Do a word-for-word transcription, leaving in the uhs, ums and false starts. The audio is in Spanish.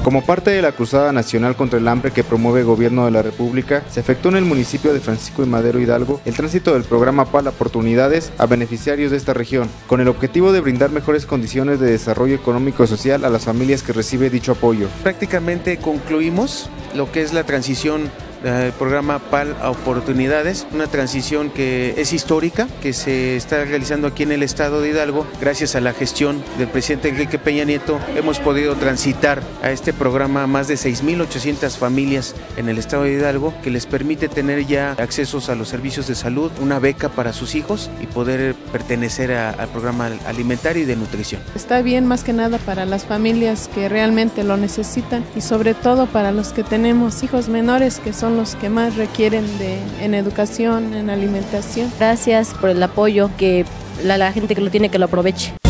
Como parte de la Cruzada Nacional contra el Hambre que promueve el Gobierno de la República, se efectuó en el municipio de Francisco y Madero Hidalgo el tránsito del programa P A L Oportunidades a beneficiarios de esta región, con el objetivo de brindar mejores condiciones de desarrollo económico y social a las familias que reciben dicho apoyo. Prácticamente concluimos lo que es la transición del programa P A L a Oportunidades, una transición que es histórica, que se está realizando aquí en el estado de Hidalgo. Gracias a la gestión del presidente Enrique Peña Nieto hemos podido transitar a este programa más de seis mil ochocientas familias en el estado de Hidalgo, que les permite tener ya accesos a los servicios de salud, una beca para sus hijos y poder pertenecer a, al programa alimentario y de nutrición. Está bien más que nada para las familias que realmente lo necesitan y sobre todo para los que tenemos hijos menores, que son los que más requieren de, en educación, en alimentación. Gracias por el apoyo, que la, la gente que lo tiene que lo aproveche.